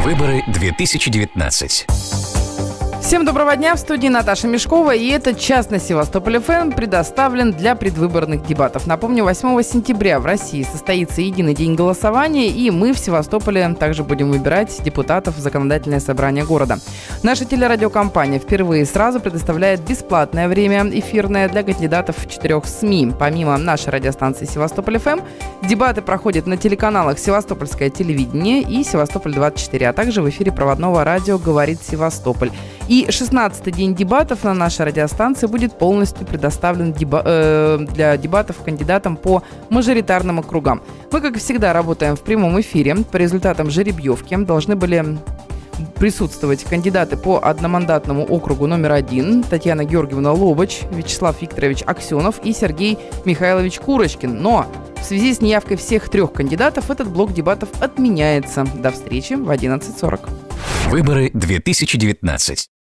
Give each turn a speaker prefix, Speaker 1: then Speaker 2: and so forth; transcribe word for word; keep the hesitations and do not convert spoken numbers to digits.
Speaker 1: Выборы две тысячи девятнадцать.
Speaker 2: Всем доброго дня, в студии Наташа Мешкова, и этот час на Севастополь эф эм предоставлен для предвыборных дебатов. Напомню, восьмого сентября в России состоится единый день голосования, и мы в Севастополе также будем выбирать депутатов в законодательное собрание города. Наша телерадиокомпания впервые сразу предоставляет бесплатное время эфирное для кандидатов в четырех СМИ. Помимо нашей радиостанции Севастополь эф эм, дебаты проходят на телеканалах Севастопольское телевидение и Севастополь двадцать четыре, а также в эфире проводного радио «Говорит Севастополь». И шестнадцатый день дебатов на нашей радиостанции будет полностью предоставлен деба- э, для дебатов кандидатам по мажоритарным округам. Мы, как и всегда, работаем в прямом эфире. По результатам жеребьевки должны были присутствовать кандидаты по одномандатному округу номер один: Татьяна Георгиевна Лобач, Вячеслав Викторович Аксенов и Сергей Михайлович Курочкин. Но в связи с неявкой всех трех кандидатов этот блок дебатов отменяется. До встречи в одиннадцать сорок.
Speaker 1: Выборы две тысячи девятнадцать.